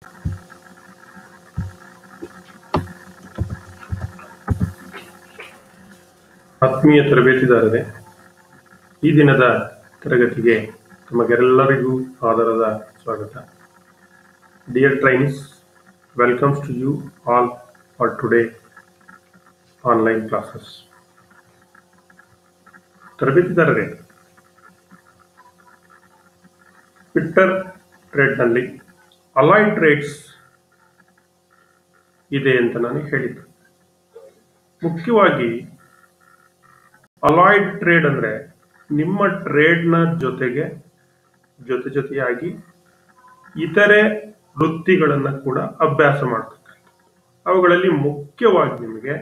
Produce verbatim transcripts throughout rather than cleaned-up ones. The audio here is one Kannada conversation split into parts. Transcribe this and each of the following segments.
ಆತ್ಮೀಯ ತರಬೇತಿದಾರರೇ, ಈ ದಿನದ ತರಗತಿಗೆ ತಮಗೆಲ್ಲರಿಗೂ ಆದರದ ಸ್ವಾಗತ. Dear trainees, welcomes to you all for today online classes. ತರಬೇತಿದಾರರೇ, ಟ್ವಿಟ್ಟರ್ ಟ್ರೇಡ್ನಲ್ಲಿ ಅಲಾಯ್ಡ್ ಟ್ರೇಡ್ಸ್ ಇದೆ ಅಂತ ನಾನು ಹೇಳಿದ್ದೆ. ಮುಖ್ಯವಾಗಿ ಅಲಾಯ್ಡ್ ಟ್ರೇಡ್ ಅಂದ್ರೆ ನಿಮ್ಮ ಟ್ರೇಡ್ನ ಜೊತೆಗೆ ಜೊತೆ ಜೊತೆಯಾಗಿ ಇತರೆ ವೃತ್ತಿಗಳನ್ನ ಕೂಡ ಅಭ್ಯಾಸ ಮಾಡತಕ್ಕಂಥ. ಅವುಗಳಲ್ಲಿ ಮುಖ್ಯವಾಗಿ ನಿಮಗೆ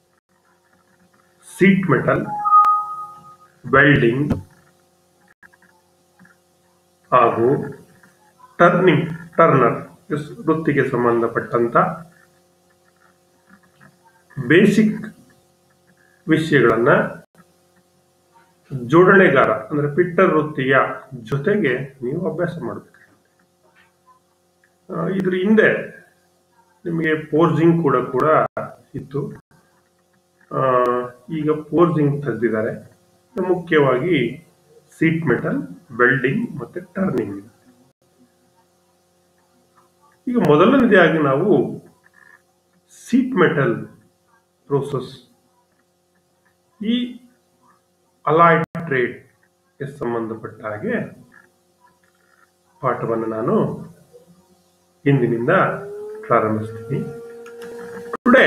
ಸೀಟ್ ಮೆಟಲ್, ವೆಲ್ಡಿಂಗ್ ಹಾಗೂ ಟರ್ನಿಂಗ್ ಟರ್ನರ್ ವೃತ್ತಿಗೆ ಸಂಬಂಧಪಟ್ಟಂತ ಬೇಸಿಕ್ ವಿಷಯಗಳನ್ನ ಜೋಡಣೆಗಾರ ಅಂದ್ರೆ ಪಿಟ್ಟರ್ ವೃತ್ತಿಯ ಜೊತೆಗೆ ನೀವು ಅಭ್ಯಾಸ ಮಾಡಬೇಕು. ಇದ್ರ ಹಿಂದೆ ನಿಮಗೆ ಫೋರ್ಜಿಂಗ್ ಕೂಡ ಕೂಡ ಇತ್ತು. ಈಗ ಫೋರ್ಜಿಂಗ್ ತೆಗೆದಿದ್ದಾರೆ. ಮುಖ್ಯವಾಗಿ ಸೀಟ್ ಮೆಟಲ್, ವೆಲ್ಡಿಂಗ್ ಮತ್ತೆ ಟರ್ನಿಂಗ್. ಈಗ ಮೊದಲನೇದಾಗಿ ನಾವು ಸೀಟ್ ಮೆಟಲ್ ಪ್ರೋಸೆಸ್, ಈ ಅಲಾಯ್ಡ್ ಟ್ರೇಡ್ ಗೆ ಸಂಬಂಧಪಟ್ಟ ಹಾಗೆ ಪಾಠವನ್ನು ನಾನು ಇಂದಿನಿಂದ ಪ್ರಾರಂಭಿಸ್ತೀನಿ. Today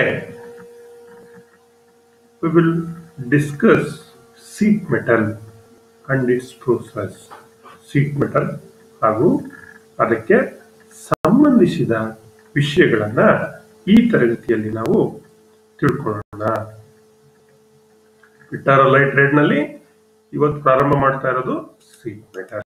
we will discuss sheet metal and its process. Sheet metal ಹಾಗೂ ಅದಕ್ಕೆ ಸಂಬಂಧಿಸಿದ ವಿಷಯಗಳನ್ನ ಈ ತರಗತಿಯಲ್ಲಿ ನಾವು ತಿಳ್ಕೊಳ್ಳೋಣ. ಪಿಟ್ಟರ್ ಅಲಾಯ್ಡ್ ಟ್ರೇಡ್ ನಲ್ಲಿ ಇವತ್ತು ಪ್ರಾರಂಭ ಮಾಡ್ತಾ ಇರೋದು ಸೀಟ್ ಮೆಟಲ್.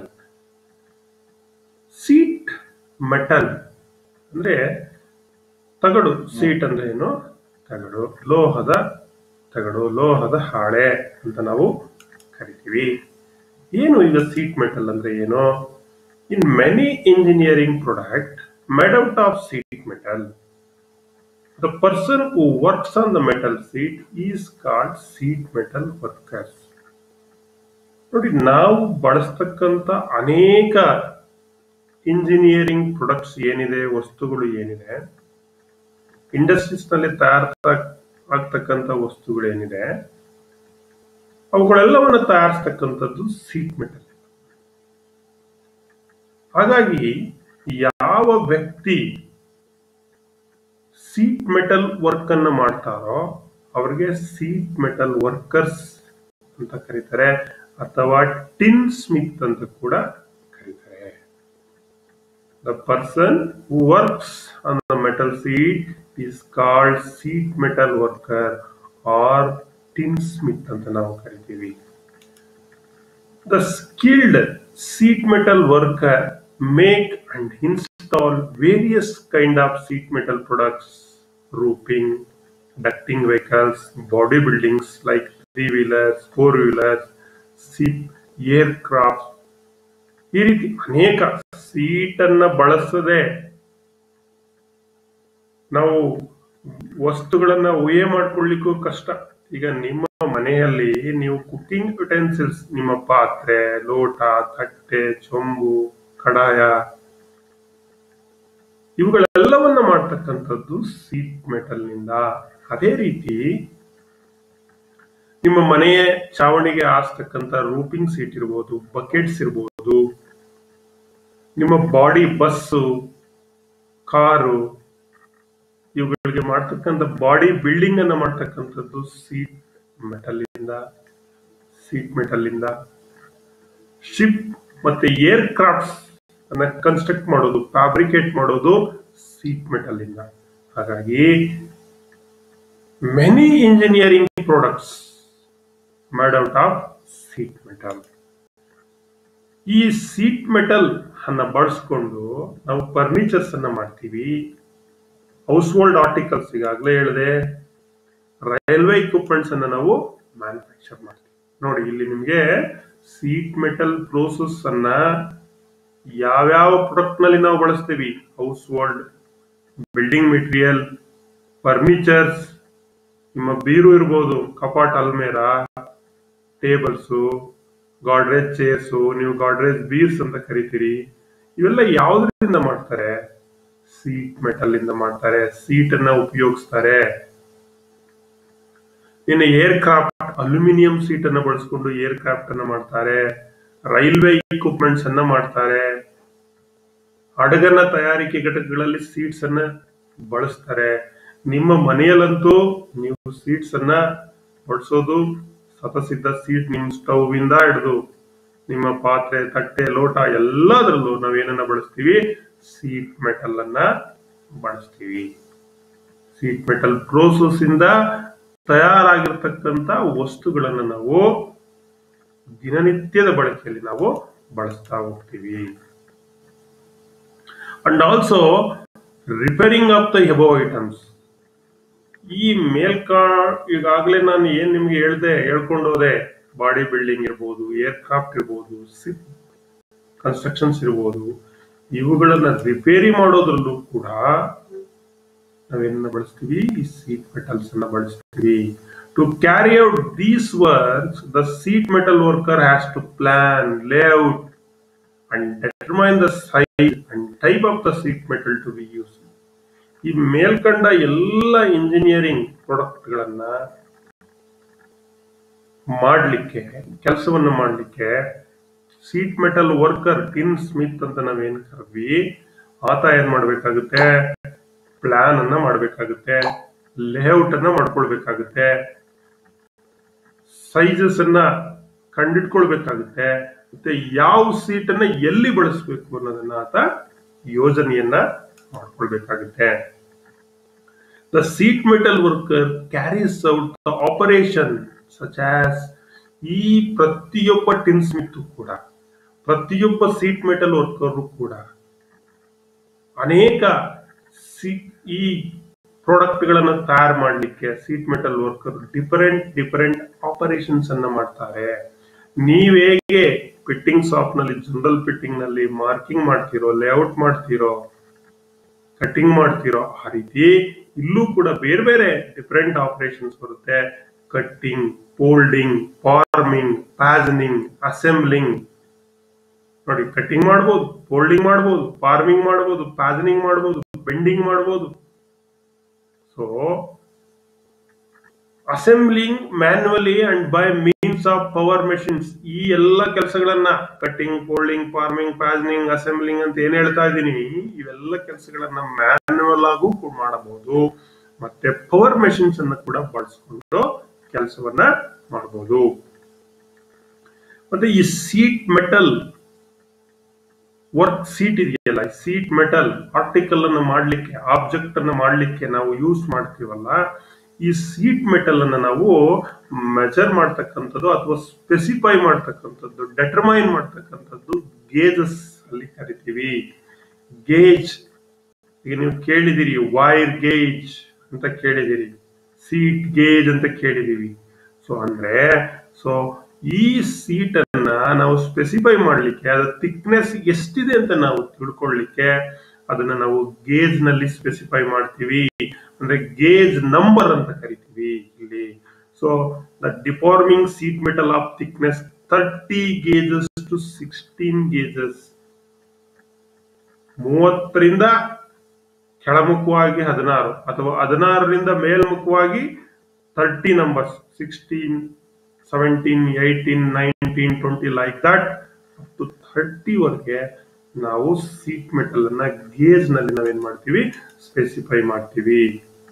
ಸೀಟ್ ಮೆಟಲ್ ಅಂದ್ರೆ ತಗಡು. ಸೀಟ್ ಅಂದ್ರೆ ಏನು? ತಗಡು, ಲೋಹದ ತಗಡು, ಲೋಹದ ಹಾಳೆ ಅಂತ ನಾವು ಕರಿತೀವಿ. ಏನು ಈಗ ಸೀಟ್ ಮೆಟಲ್ ಅಂದ್ರೆ ಏನು? In many engineering product made out of sheet metal, the person who works on the metal sheet is called sheet metal workers. ನೋಡಿ, ನಾವು ಬಳಸ್ತಕ್ಕಂಥ ಅನೇಕ ಇಂಜಿನಿಯರಿಂಗ್ ಪ್ರಾಡಕ್ಟ್ಸ್ ಏನಿದೆ, ವಸ್ತುಗಳು ಏನಿದೆ, ಇಂಡಸ್ಟ್ರೀಸ್ ನಲ್ಲಿ ತಯಾರ ಆಗ್ತಕ್ಕಂಥ ವಸ್ತುಗಳು ಏನಿದೆ, ಅವುಗಳೆಲ್ಲವನ್ನು ತಯಾರಿಸ್ತಕ್ಕಂಥದ್ದು ಸೀಟ್ ಮೆಟಲ್. ಹಾಗಾಗಿ ಯಾವ ವ್ಯಕ್ತಿ ಸೀಟ್ ಮೆಟಲ್ ವರ್ಕ್ ಅನ್ನ ಮಾಡ್ತಾರೋ ಅವರಿಗೆ ಸೀಟ್ ಮೆಟಲ್ ವರ್ಕರ್ಸ್ ಅಂತ ಕರೀತಾರೆ, ಅಥವಾ ಟಿನ್ ಸ್ಮಿತ್ ಅಂತ ಕೂಡ ಕರೀತಾರೆ. The person who works on the metal sheet is called sheet metal worker or tin smith ಅಂತ ನಾವು ಕರಿತೀವಿ. The skilled sheet metal worker make and install various kind of sheet metal products, roofing, ducting vehicles, body buildings like three wheelers, four wheelers, ship, aircraft. ಈ ರೀತಿ ಅನೇಕ ಸೀಟ್ ಅನ್ನ ಬಳಸದೆ ನಾವು ವಸ್ತುಗಳನ್ನ ಒಯ್ಯೆ ಮಾಡ್ಕೊಳ್ಳಿಕ್ಕೂ ಕಷ್ಟ. ಈಗ ನಿಮ್ಮ ಮನೆಯಲ್ಲಿ ನೀವು ಕುಕಿಂಗ್ ಯುಟೆನ್ಸಿಲ್ಸ್, ನಿಮ್ಮ ಪಾತ್ರೆ, ಲೋಟ, ತಟ್ಟೆ, ಚೊಂಬು, ಕಡಾಯ, ಇವುಗಳೆಲ್ಲವನ್ನ ಮಾಡ್ತಕ್ಕಂಥದ್ದು ಸೀಟ್ ಮೆಟಲ್ ನಿಂದ. ಅದೇ ರೀತಿ ನಿಮ್ಮ ಮನೆಯ ಚಾವಣಿಗೆ ಹಾಸ್ತಕ್ಕಂಥ ರೂಫಿಂಗ್ ಸೀಟ್ ಇರ್ಬೋದು, ಬಕೆಟ್ಸ್ ಇರ್ಬೋದು, ನಿಮ್ಮ ಬಾಡಿ ಬಸ್ಸು, ಕಾರು, ಇವುಗಳಿಗೆ ಮಾಡ್ತಕ್ಕಂಥ ಬಾಡಿ ಬಿಲ್ಡಿಂಗ್ ಅನ್ನ ಮಾಡ್ತಕ್ಕಂಥದ್ದು ಸೀಟ್ ಮೆಟಲ್ ಇಂದ ಸೀಟ್ ಮೆಟಲ್ ಇಂದ. ಶಿಪ್ ಮತ್ತೆ ಏರ್ ಕ್ರಾಫ್ಟ್ಸ್ ಅನ್ನ ಕನ್ಸ್ಟ್ರಕ್ಟ್ ಮಾಡೋದು, ಫ್ಯಾಬ್ರಿಕೇಟ್ ಮಾಡೋದು ಸೀಟ್ ಮೆಟಲ್ ಇಂದ. ಹಾಗಾಗಿ many engineering products made out of sheet metal. ಈ ಸೀಟ್ ಮೆಟಲ್ ಅನ್ನ ಬಳಸ್ಕೊಂಡು ನಾವು ಫರ್ನಿಚರ್ಸ್ ಅನ್ನ ಮಾಡ್ತೀವಿ, ಹೌಸ್ ಹೋಲ್ಡ್ ಆರ್ಟಿಕಲ್ಸ್, ಈಗಾಗಲೇ ಹೇಳಿದೆ, ರೈಲ್ವೆ ಇಕ್ವಿಪ್ಮೆಂಟ್ಸ್ ಅನ್ನ ನಾವು ಮ್ಯಾನುಫ್ಯಾಕ್ಚರ್ ಮಾಡ್ತೀವಿ. ನೋಡಿ, ಇಲ್ಲಿ ನಿಮ್ಗೆ ಸೀಟ್ ಮೆಟಲ್ ಪ್ರೋಸೆಸ್ ಅನ್ನ ಯಾವ್ಯಾವ ಪ್ರಾಡಕ್ಟ್ ನಲ್ಲಿ ನಾವು ಬಳಸ್ತೀವಿ? Household, building material, furnitures, ನಿಮ್ಮ ಬೀರು ಇರ್ಬೋದು, ಕಪಾಟ್, ಅಲ್ಮೇರಾ, ಟೇಬಲ್ಸು, ಗಾಡ್ರೇಜ್ ಚೇರ್ಸು, ನೀವು ಗಾಡ್ರೇಜ್ ಬೀರ್ಸ್ ಅಂತ ಕರಿತೀರಿ. ಇವೆಲ್ಲ ಯಾವುದರಿಂದ ಮಾಡ್ತಾರೆ? ಸೀಟ್ ಮೆಟಲ್ ಇಂದ ಮಾಡ್ತಾರೆ. ಸೀಟ್ ಅನ್ನ ಉಪಯೋಗಿಸ್ತಾರೆ. ಇನ್ನು ಏರ್ ಕ್ರಾಫ್ಟ್, ಅಲ್ಯೂಮಿನಿಯಂ ಸೀಟ್ ಅನ್ನ ಬಳಸ್ಕೊಂಡು ಏರ್ ಕ್ರಾಫ್ಟ್ ಅನ್ನ ಮಾಡ್ತಾರೆ. ರೈಲ್ವೆ ಇಕ್ವಿಪ್ಮೆಂಟ್ಸ್ ಅನ್ನ ಮಾಡ್ತಾರೆ. ಹಡಗನ ತಯಾರಿಕೆ ಘಟಕಗಳಲ್ಲಿ ಸೀಟ್ಸ್ ಅನ್ನ ಬಳಸ್ತಾರೆ. ನಿಮ್ಮ ಮನೆಯಲ್ಲಂತೂ ನೀವು ಸೀಟ್ಸ್ ಅನ್ನ ಬಳಸೋದು ಸ್ವತಃಸಿದ್ಧ ಸೀಟ್, ನಿಮ್ ಸ್ಟವ್ ಇಂದ ಹಿಡಿದು ನಿಮ್ಮ ಪಾತ್ರೆ, ತಟ್ಟೆ, ಲೋಟ ಎಲ್ಲದರಲ್ಲೂ ನಾವೇನನ್ನ ಬಳಸ್ತೀವಿ? ಸೀಟ್ ಮೆಟಲ್ ಅನ್ನ ಬಳಸ್ತೀವಿ. ಸೀಟ್ ಮೆಟಲ್ ಪ್ರೋಸೆಸ್ ಇಂದ ತಯಾರಾಗಿರ್ತಕ್ಕಂಥ ವಸ್ತುಗಳನ್ನ ನಾವು ದಿನನಿತ್ಯದ ಬಳಕೆಯಲ್ಲಿ ನಾವು ಬಳಸ್ತಾ ಹೋಗ್ತೀವಿ. And also repairing of the above items. ಈ ಮೇಲ್ಕಾ ಈಗಾಗಲೇ ನಾನು ಏನ್ ನಿಮ್ಗೆ ಹೇಳ್ದೆ ಹೇಳ್ಕೊಂಡು ಹೋದೆ, ಬಾಡಿ ಬಿಲ್ಡಿಂಗ್ ಇರ್ಬೋದು, ಏರ್ ಕ್ರಾಫ್ಟ್ ಇರ್ಬೋದು, ಕನ್ಸ್ಟ್ರಕ್ಷನ್ಸ್ ಇರ್ಬೋದು, ಇವುಗಳನ್ನ ರಿಪೇರಿ ಮಾಡೋದ್ರಲ್ಲೂ ಕೂಡ ನಾವೇನ ಬಳಸ್ತೀವಿ? ಈ ಸೀಟ್ ಮೆಟಲ್ಸ್ ಅನ್ನ ಬಳಸ್ತೀವಿ. To carry out these works the sheet metal worker has to plan, layout and determine the size and type of the sheet metal to be use. ಈ ಮೇಲ್ಕಂಡ ಎಲ್ಲ ಇಂಜಿನಿಯರಿಂಗ್ ಪ್ರಾಡಕ್ಟ್ ಗಳನ್ನ ಮಾಡ್ಲಿಕ್ಕೆ, ಕೆಲಸವನ್ನ ಮಾಡ್ಲಿಕ್ಕೆ sheet metal worker, tin smith ಅಂತ ನಾವೇನ್ ಕರ್ವಿ, ಆತ ಏನ್ ಮಾಡ್ಬೇಕಾಗುತ್ತೆ? ಪ್ಲಾನ್ ಅನ್ನ ಮಾಡ್ಬೇಕಾಗುತ್ತೆ, ಲೇಔಟ್ ಅನ್ನ ಮಾಡ್ಕೊಳ್ಬೇಕಾಗುತ್ತೆ, ಸೈಜಸ್ ಅನ್ನ ಕಂಡಿಡ್ಕೊಳ್ಬೇಕಾಗುತ್ತೆ, ಮತ್ತೆ ಯಾವ ಸೀಟ್ ಅನ್ನ ಎಲ್ಲಿ ಬಳಸಬೇಕು ಅನ್ನೋದನ್ನ ಆತ ಯೋಜನೆಯನ್ನ ಮಾಡ್ಕೊಳ್ಬೇಕಾಗುತ್ತೆ. The sheet metal worker carries out the operation such as. ಈ ಪ್ರತಿಯೊಬ್ಬ ಟಿನ್ ಸ್ಮಿತ್ ಕೂಡ, ಪ್ರತಿಯೊಬ್ಬ ಸೀಟ್ ಮೆಟಲ್ ವರ್ಕರ್ ಕೂಡ ಅನೇಕ ಈ ಪ್ರಾಡಕ್ಟ್ ಗಳನ್ನ ತಯಾರು ಮಾಡಲಿಕ್ಕೆ sheet metal worker different different operations ಅನ್ನ ಮಾಡ್ತಾರೆ. ನೀವ್ ಹೇಗೆ ಫಿಟ್ಟಿಂಗ್ ಶಾಪ್ ನಲ್ಲಿ, ಜನರಲ್ ಫಿಟ್ಟಿಂಗ್ ನಲ್ಲಿ ಮಾರ್ಕಿಂಗ್ ಮಾಡ್ತಿರೋ, ಲೇಔಟ್ ಮಾಡ್ತಿರೋ, ಕಟಿಂಗ್ ಮಾಡ್ತಿರೋ, ಆ ರೀತಿ ಇಲ್ಲೂ ಕೂಡ ಬೇರೆ ಬೇರೆ ಡಿಫರೆಂಟ್ ಆಪರೇಷನ್ಸ್ ಬರುತ್ತೆ. Cutting, folding, forming, fastening, assembling. ನೋಡಿ, ಕಟ್ಟಿಂಗ್ ಮಾಡ್ಬೋದು, ಫೋಲ್ಡಿಂಗ್ ಮಾಡ್ಬೋದು, ಫಾರ್ಮಿಂಗ್ ಮಾಡ್ಬೋದು, ಪ್ಯಾಸನಿಂಗ್ ಮಾಡ್ಬೋದು, ಬೆಂಡಿಂಗ್ ಮಾಡ್ಬೋದು. So assembling manually and by means of power machines. ಈ ಎಲ್ಲ ಕೆಲಸಗಳನ್ನ cutting, folding, forming, fastening, assembling ಅಂತ ಏನ್ ಹೇಳ್ತಾ ಇದ್ದೀನಿ, ಇವೆಲ್ಲ ಕೆಲಸಗಳನ್ನ ಮ್ಯಾನ್ಯುವಲ್ ಆಗೂ ಮಾಡಬಹುದು, ಮತ್ತೆ ಪವರ್ ಮೆಷಿನ್ಸ್ ಅನ್ನ ಕೂಡ ಬಳಸ್ಕೊಂಡು ಕೆಲಸವನ್ನ ಮಾಡಬಹುದು. ಮತ್ತೆ ಈ ಸೀಟ್ ಮೆಟಲ್ ವರ್ಕ್, ಸೀಟ್ ಇದೆಯಲ್ಲ, ಸೀಟ್ ಮೆಟಲ್ ಆರ್ಟಿಕಲ್ ಅನ್ನ ಮಾಡ್ಲಿಕ್ಕೆ, ಆಬ್ಜೆಕ್ಟ್ ಅನ್ನ ಮಾಡ್ಲಿಕ್ಕೆ ನಾವು ಯೂಸ್ ಮಾಡ್ತೀವಲ್ಲ, ಈ ಸೀಟ್ ಮೆಟಲ್ ಅನ್ನ ನಾವು ಮೆಜರ್ ಮಾಡ್ತಕ್ಕಂಥದ್ದು ಅಥವಾ ಸ್ಪೆಸಿಫೈ ಮಾಡ್ತಕ್ಕಂಥದ್ದು, ಡೆಟರ್ಮೈನ್ ಮಾಡ್ತಕ್ಕಂಥದ್ದು ಗೇಜಸ್ ಅಲ್ಲಿ ಕರಿತೀವಿ. ಗೇಜ್, ಈಗ ನೀವು ಕೇಳಿದಿರಿ ವೈರ್ ಗೇಜ್ ಅಂತ ಕೇಳಿದಿರಿ, ಸೀಟ್ ಗೇಜ್ ಅಂತ ಕೇಳಿದೀವಿ. ಸೊ ಅಂದ್ರೆ ಸೊ ಈ ಸೀಟ್ ಅನ್ನ ನಾವು ಸ್ಪೆಸಿಫೈ ಮಾಡ್ಲಿಕ್ಕೆ, ಅದರ ಥಿಕ್ನೆಸ್ ಎಷ್ಟಿದೆ ಅಂತ ನಾವು ತಿಳ್ಕೊಳ್ಳಿಕ್ಕೆ ಅದನ್ನ ನಾವು ಗೇಜ್ ನಲ್ಲಿ ಸ್ಪೆಸಿಫೈ ಮಾಡ್ತೀವಿ. ಅಂದ್ರೆ ಗೇಜ್ ನಂಬರ್ ಅಂತ ಕರಿತೀವಿ ಇಲ್ಲಿ. So the deforming sheet metal of thickness thirty gauges to sixteen gauges. ಮೂವತ್ತರಿಂದ ಕೆಳಮುಖವಾಗಿ ಹದಿನಾರು ಅಥವಾ ಹದಿನಾರರಿಂದ ಮೇಲ್ಮುಖವಾಗಿ thirty numbers, sixteen, seventeen, eighteen, nineteen, twenty, like that up to thirty ವರೆಗೆ ನಾವು ಸೀಟ್ ಮೆಟಲ್ ಅನ್ನ ಗೇಜ್ ನಲ್ಲಿ ನಾವೇನ್ ಮಾಡ್ತೀವಿ? ಸ್ಪೆಸಿಫೈ ಮಾಡ್ತೀವಿ.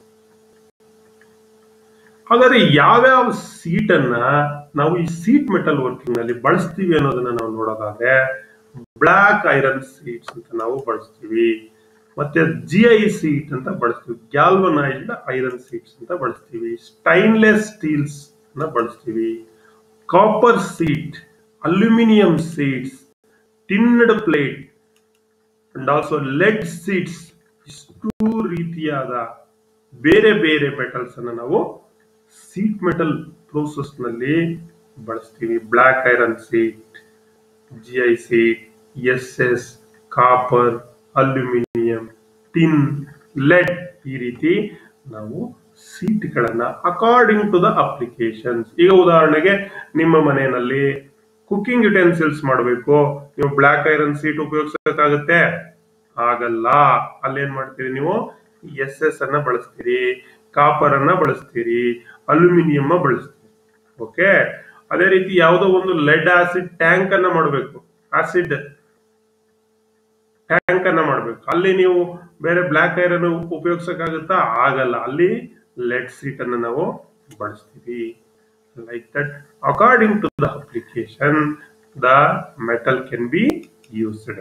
ಹಾಗಾದ್ರೆ ಯಾವ್ಯಾವ ಸೀಟ್ ಅನ್ನ ನಾವು ಈ ಸೀಟ್ ಮೆಟಲ್ ವರ್ಕಿಂಗ್ ನಲ್ಲಿ ಬಳಸ್ತೀವಿ ಅನ್ನೋದನ್ನ ನಾವು ನೋಡೋದಾದ್ರೆ, ಬ್ಲಾಕ್ ಐರನ್ ಸೀಟ್ಸ್ ಅಂತ ನಾವು ಬಳಸ್ತೀವಿ, ಮತ್ತೆ ಜಿ ಐ ಸೀಟ್ ಅಂತ ಬಳಸ್ತೀವಿ, ಗ್ಯಾಲ್ವನೈಸ್ಡ್ ಐರನ್ ಸೀಟ್ಸ್ ಅಂತ ಬಳಸ್ತೀವಿ, ಸ್ಟೈನ್ಲೆಸ್ ಸ್ಟೀಲ್ಸ್ ಅನ್ನ ಬಳಸ್ತೀವಿ, copper sheet, aluminium sheets, tinned plate and also lead sheets. ಇಷ್ಟು ರೀತಿಯಾದ ಬೇರೆ ಬೇರೆ ಮೆಟಲ್ಸ್ ಅನ್ನ ನಾವು ಸೀಟ್ ಮೆಟಲ್ ಪ್ರೋಸೆಸ್ ನಲ್ಲಿ ಬಳಸ್ತೀವಿ. Black iron sheet, G I sheet, S S, copper, aluminium, tin, lead ಈ ರೀತಿ ನಾವು ಸೀಟ್ಗಳನ್ನ ಅಕಾರ್ಡಿಂಗ್ ಟು ದ ಅಪ್ಲಿಕೇಶನ್ಸ್. ಈಗ ಉದಾಹರಣೆಗೆ ನಿಮ್ಮ ಮನೆಯಲ್ಲಿ ಕುಕಿಂಗ್ ಯುಟೆನ್ಸಿಲ್ಸ್ ಮಾಡಬೇಕು, ನೀವು ಬ್ಲಾಕ್ ಐರನ್ ಸೀಟ್ ಉಪಯೋಗಿಸಬೇಕಾಗುತ್ತೆ? ಆಗಲ್ಲ. ಅಲ್ಲೇನ್ ಮಾಡ್ತೀರಿ ನೀವು? ಎಸ್ ಎಸ್ ಅನ್ನ ಬಳಸ್ತೀರಿ, ಕಾಪರ್ ಅನ್ನ ಬಳಸ್ತೀರಿ, ಅಲ್ಯೂಮಿನಿಯಂ ಬಳಸ್ತೀರಿ. ಓಕೆ. ಅದೇ ರೀತಿ ಯಾವುದೋ ಒಂದು ಲೆಡ್ ಆಸಿಡ್ ಟ್ಯಾಂಕ್ ಅನ್ನ ಮಾಡಬೇಕು, ಆಸಿಡ್ ಟ್ಯಾಂಕ್ ಅನ್ನ ಮಾಡಬೇಕು, ಅಲ್ಲಿ ನೀವು ಬೇರೆ ಬ್ಲಾಕ್ ಐರನ್ ಉಪಯೋಗಿಸಕ್ಕಾಗುತ್ತಾ? ಆಗಲ್ಲ. ಅಲ್ಲಿ ಲೆಡ್ ಸೀಟ್ ಅನ್ನ ನಾವು ಬಳಸ್ತೀವಿ. Like that according to the application the metal can be used.